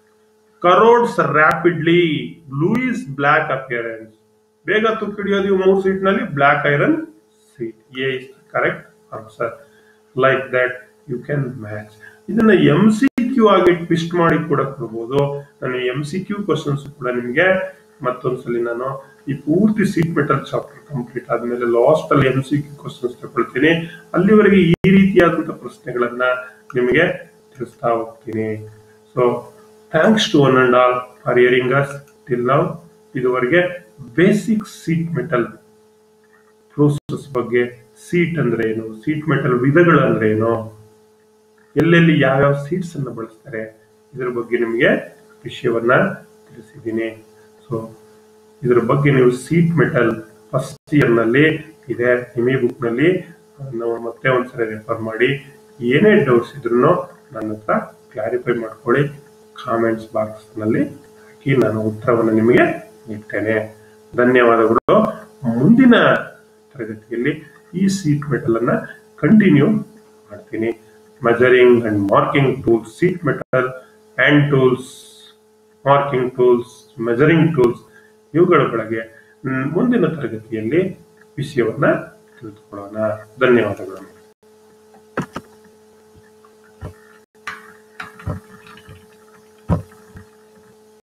Corrodes rapidly, blue is black appearance. ಬೇಗ ತುಕ್ಕಿಡಿಯೋದು ಇವು ಮೂರು ಸೀಟ್ ನಲ್ಲಿ black iron sheet. A is correct answer. Like that you can match. ಇದನ್ನ ಎಂ ಸಿ ಕ್ಯೂ ಆಗಿ ಟ್ವಿಸ್ಟ್ ಮಾಡಿ ಕೂಡ ಕೊಡಬಹುದು. ನಾನು ಎಂ ಸಿ ಕ್ಯೂ ಕ್ವಶನ್ಸ್ ಕೂಡ ನಿಮಗೆ ಮತ್ತೊಂದ್ಸಲಿ ನಾನು ಈ ಪೂರ್ತಿ ಸೀಟ್ ಮೆಟಲ್ ಚಾಪ್ಟರ್ ಕಂಪ್ಲೀಟ್ ಆದ್ಮೇಲೆ ಲಾಸ್ಟ್ ಅಲ್ಲಿ ಎಂ ಸಿ ಕ್ಯೂ ಕ್ವಶನ್ಸ್ ತಗೊಳ್ತೀನಿ. ಅಲ್ಲಿವರೆಗೆ ಈ ರೀತಿಯಾದಂತಹ ಪ್ರಶ್ನೆಗಳನ್ನ ನಿಮಗೆ ತಿಳಿಸ್ತಾ ಹೋಗ್ತೀನಿ. So thanks to one and all for hearing us till now. ಇದುವರೆಗೆ ಬೇಸಿಕ್ ಸೀಟ್ ಮೆಟಲ್ ಪ್ರೋಸೆಸ್ ಬಗ್ಗೆ, ಸೀಟ್ ಅಂದ್ರೆ ಏನು, ಸೀಟ್ ಮೆಟಲ್ ವಿಧಗಳು ಅಂದ್ರೆ ಏನು, ಎಲ್ಲೆಲ್ಲಿ ಯಾವ್ಯಾವ ಸೀಟ್ಸ್ ಅನ್ನ ಬಳಸ್ತಾರೆ, ಇದರ ಬಗ್ಗೆ ನಿಮಗೆ ವಿಷಯವನ್ನ ತಿಳಿಸಿದ್ದೀನಿ. ಸೊ ಇದರ ಬಗ್ಗೆ ನೀವು ಸೀಟ್ ಮೆಟಲ್ ಫಸ್ಟ್ ಇಯರ್ ನಲ್ಲಿ ಇದೆ ನಿಮಿ ಬುಕ್ ನಲ್ಲಿ, ನಾವು ಮತ್ತೆ ಒಂದ್ಸರಿ ರೆಫರ್ ಮಾಡಿ. ಏನೇ ಡೌಟ್ಸ್ ಇದ್ರು ನನ್ನ ಹತ್ರ ಕ್ಲಾರಿಫೈ ಮಾಡ್ಕೊಳ್ಳಿ. ಕಾಮೆಂಟ್ಸ್ ಬಾಕ್ಸ್ ನಲ್ಲಿ ಹಾಕಿ ನಾನು ಉತ್ತರವನ್ನು ನಿಮಗೆ ನೀಡ್ತೇನೆ. ಧನ್ಯವಾದಗಳು. ಮುಂದಿನ ತರಗತಿಯಲ್ಲಿ ಈ ಸೀಟ್ ಮೆಟಲ್ ಅನ್ನ ಕಂಟಿನ್ಯೂ ಮಾಡ್ತೀನಿ. Measuring and marking tools, sheet metal hand tools, marking tools, measuring tools ಇವುಗಳ ಬಗ್ಗೆ ಮುಂದಿನ ತರಗತಿಯಲ್ಲಿ ವಿಷಯವನ್ನ ತಿಳಿದುಕೊಳ್ಳೋಣ. ಧನ್ಯವಾದಗಳು.